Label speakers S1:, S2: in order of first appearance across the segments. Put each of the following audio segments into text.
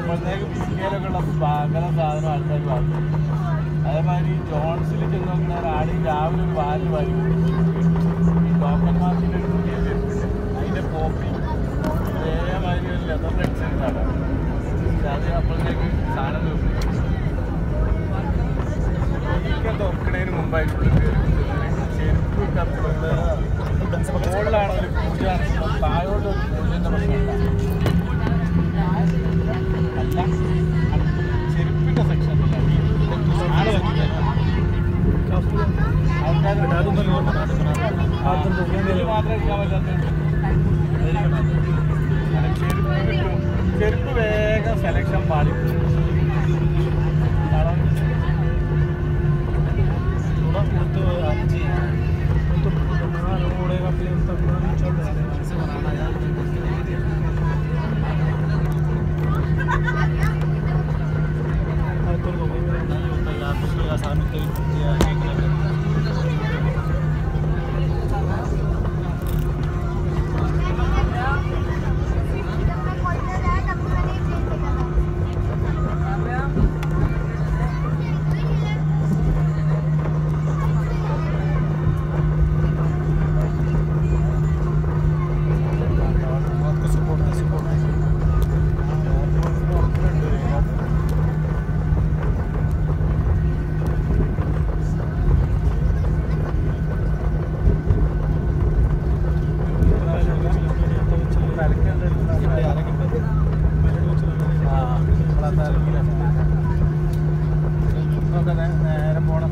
S1: അപ്പോഴത്തേക്ക് ബിസ്കയിലൊക്കെയുള്ള പകല സാധനം ആൾക്കാർ വാങ്ങും. അതേമാതിരി ജോൺസിൽ ചെന്ന് നോക്കുന്ന ആദ്യം രാവിലെ ഒരു വാല് വാരി ഈ ടോക്കൺ മാർക്കിൻ്റെ ഒരു പുതിയ ചെരുപ്പുണ്ട്, അതിൻ്റെ കോപ്പി അതേമാതിരി ഒരു ലെതർ എക്സ്ചേഞ്ച് ആണ്. അത് അപ്പോഴത്തേക്ക് സാധനം തീർന്നു. ഒരിക്കൽ തുറക്കണതിന് മുമ്പായിട്ടുള്ള ചെരുപ്പ് മുകളിലാണ് ഒരു പൂജ, താഴോട്ട് ഒരു പൂജൻ്റെ പ്രശ്നമില്ല. അല്ല, ചെരുപ്പിൻ്റെ സെക്ഷനില്ല, ആള് വെച്ചില്ല. ആൾക്കാർ മാത്രം എടുക്കാൻ പറ്റാത്തതുണ്ട്. ചെരുപ്പ് വേഗം സെലക്ഷൻ പാടി. നേരെ പോണ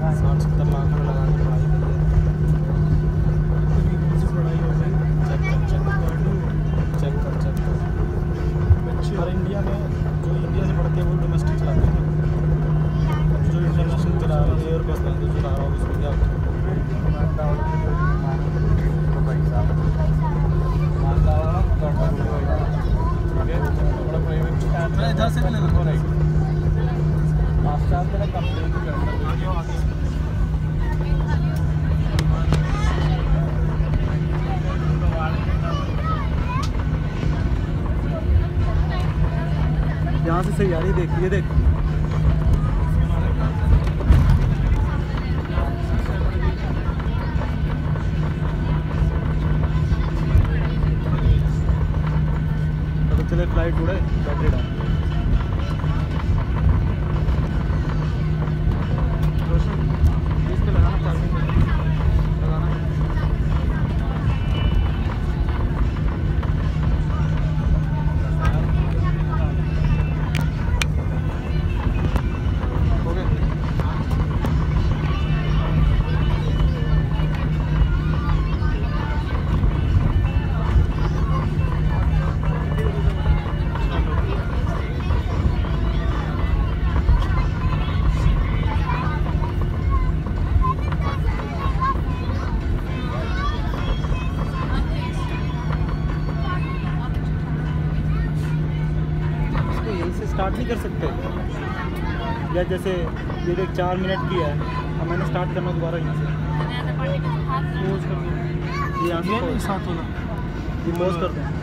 S2: और इंडिया में जो इंडिया से बढ़ते हैं वो डोमेस्टिक चलाते हैं, जो इंटरनेशनल चला रहा है एयरबस का जो चला रहा है उसमें क्या इधर से ले लो राइट मास्टर कंप्लेंट यहाँ से सही आ रही, देख ये देख तो चले फ्लाइट उड़े बैठे डाल स्टार्ट नहीं कर सकते, या जैसे ये देख 4 मिनट की है, अब मैंने स्टार्ट करना दोबारा यहाँ से पोज कर दो, ये यहाँ से पोज कर दो।